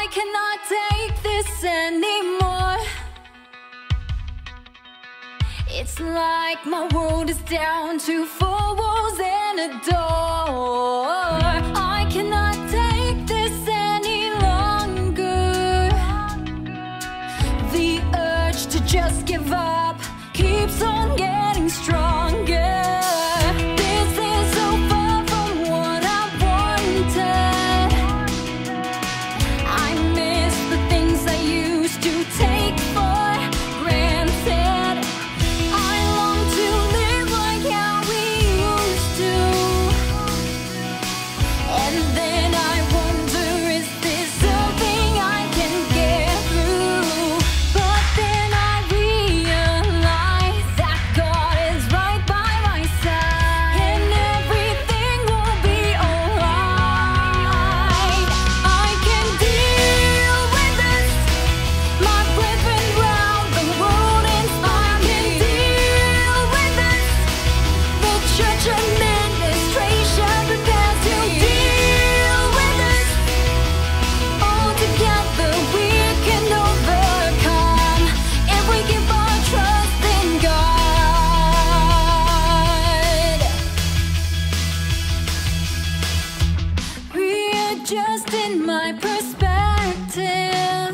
cannot take this anymore. It's like my world is down to four walls and a door. I cannot take this any longer. The urge to just give up keeps on getting stronger. This is so far from what I wanted. I miss the things I used to take for granted. I long to live like how we used to. And then I wonder, is this something I can get through? But then I realize that God is right by my side, and everything will be alright. I can deal with this. My brethren round the world inspire me. I can deal with this. The church administration prepares to deal with this. All together we can overcome if we give our trust in God. Readjusting my perspective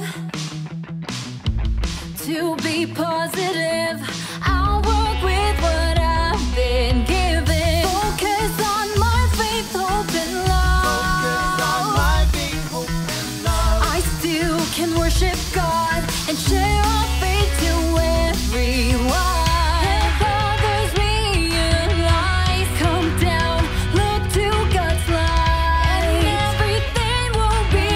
to be positive. I'll work with what I've been given. Focus on my faith, hope, and love. I still can worship God and share our faith to everyone. Help others realize, come down, look to God's light, and everything will be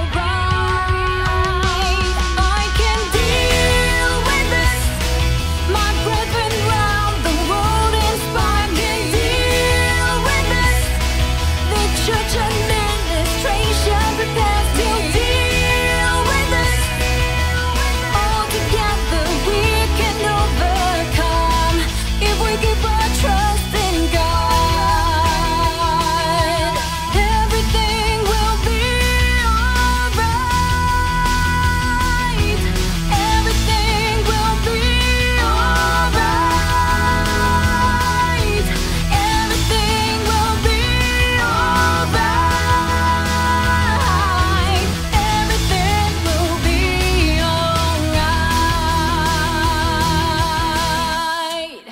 alright. I can deal with this. My brethren round the world inspire me. Deal with this. The church administration prepares to deal with this. All together we can overcome if we keep our trust in God. Everything will be alright. Everything will be alright. Everything will be alright. Everything will be alright.